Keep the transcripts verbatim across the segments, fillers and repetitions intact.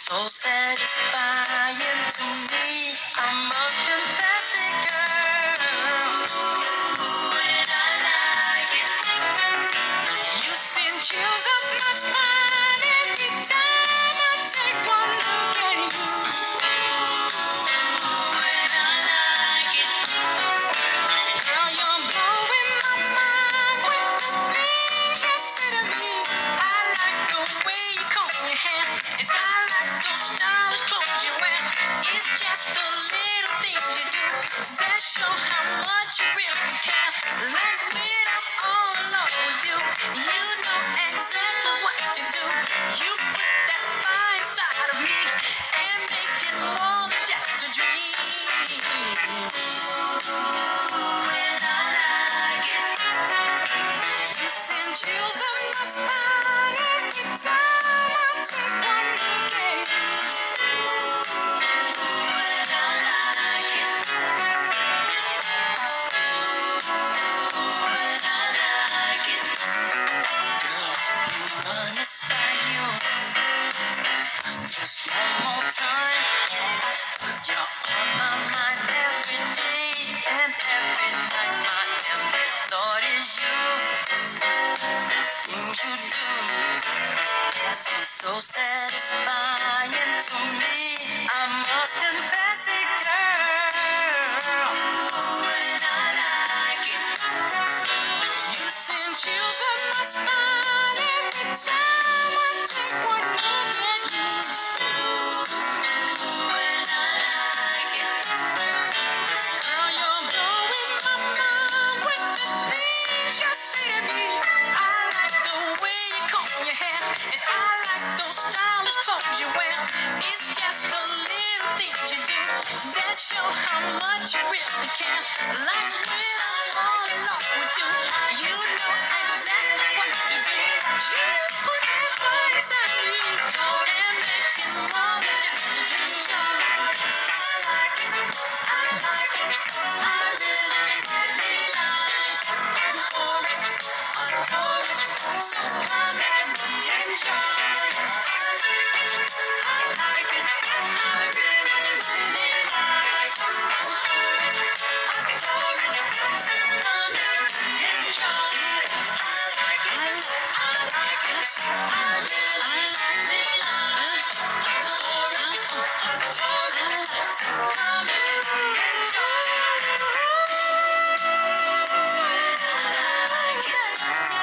so satisfying to me. I must confess it, girl. And I like it. You send chills up my spine every time I take one look at you. And I like it. Girl, you're blowing my mind with the things you say to me. I like the way you comb your hair, and I like those stylish clothes you wear. It's just the little things you do that show how much you really care. Like when I'm all alone with you, you know exactly what to do. You put that fire inside of me and make it more than just a dream. And I like it. You send chills up my spine every time I take one look at you. And I like it. And I like it. Girl, let me run this by you just one more time. You're on my mind every day and every night. My every thought is you. Things you do seem so satisfying to me. I must confess it, girl. And I like it. You send chills up my spine every time I take one look at you. And I like it. Girl, you're blowing my mind with the things you say to me. I like the way you comb your hair, and I like those stylish clothes you wear. It's just the little things you do that show how much you really care. Like when I'm all alone with you, you know exactly what to do. You put that fire inside me and makes it more than just a dream. I like it. I like it. I really, really like it. I'm for it, adore it. So come let me enjoy it. I like it. I like it. I really, really like it. I'm for it, adore it. So come let me enjoy it. I like it. I like it. I really, really like it. I'm for it, adore it. So come let me enjoy it. And I like it.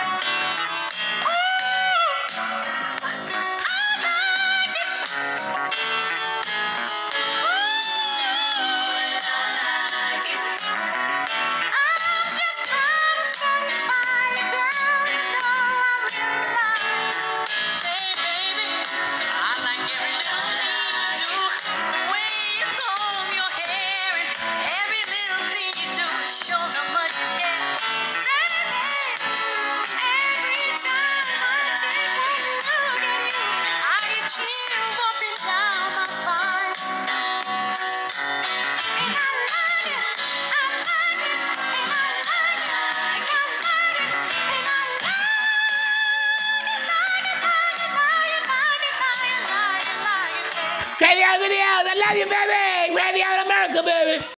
Chills up and down my spine. And I like it. I like it. And I like it. I like it. And I like it. Like it, like it, like it, like it, like it, like it, like it. Shady out videos. I love you, baby. Shady out America, baby.